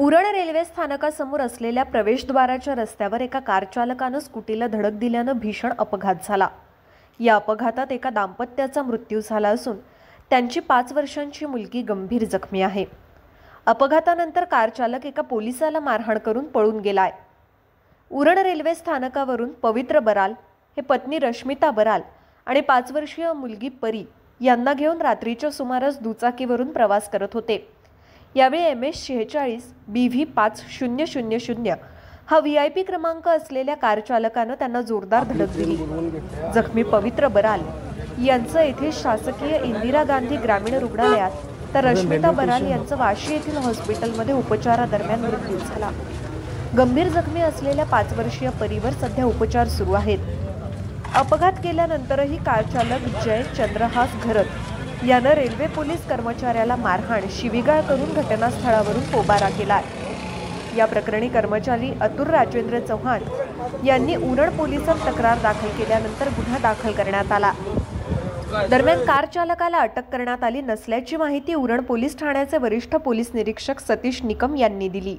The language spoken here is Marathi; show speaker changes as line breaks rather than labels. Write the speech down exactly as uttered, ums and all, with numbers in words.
उरण रेल्वे स्थानकासमोर असलेल्या प्रवेशद्वाराच्या रस्त्यावर एका कार चालकानं स्कूटीला धडक दिल्यानं भीषण अपघात झाला। या अपघातात एका दाम्पत्याचा मृत्यू झाला असून त्यांची पाच वर्षांची मुलगी गंभीर जखमी आहे। अपघातानंतर कार चालक एका पोलिसाला मारहाण करून पळून गेलाय। उरण रेल्वे स्थानकावरून पवित्र बराल हे पत्नी रश्मिता बराल आणि पाच वर्षीय मुलगी परी यांना घेऊन रात्रीच्या सुमारास दुचाकीवरून प्रवास करत होते। यावेळी एम एस शेहेचाळीस बी व्ही पाच शून्य शून्य शून्य हा व्ही आय पी क्रमांक असलेल्या कार चालकानं त्यांना जोरदार धडक दिली। जखमी पवित्र बराल यांचं येथे शासकीय इंदिरा गांधी ग्रामीण रुग्णालयात तर रश्मिता बराल यांचं वाशी येथील हॉस्पिटलमध्ये उपचारादरम्यान मृत्यू झाला। गंभीर जखमी असलेल्या पाच वर्षीय परीवर सध्या उपचार सुरू आहेत। अपघात केल्यानंतरही कार चालक जय चंद्रहास घरत यानं रेल्वे पोलीस कर्मचाऱ्याला मारहाण शिवीगाळ करून घटनास्थळावरून पोबारा केलाय। या प्रकरणी कर्मचारी अतुल राजेंद्र चव्हाण यांनी उरण पोलिसात तक्रार दाखल केल्यानंतर गुन्हा दाखल करण्यात आला। दरम्यान कार चालकाला अटक करण्यात आली नसल्याची माहिती उरण पोलीस ठाण्याचे वरिष्ठ पोलीस निरीक्षक सतीश निकम यांनी दिली।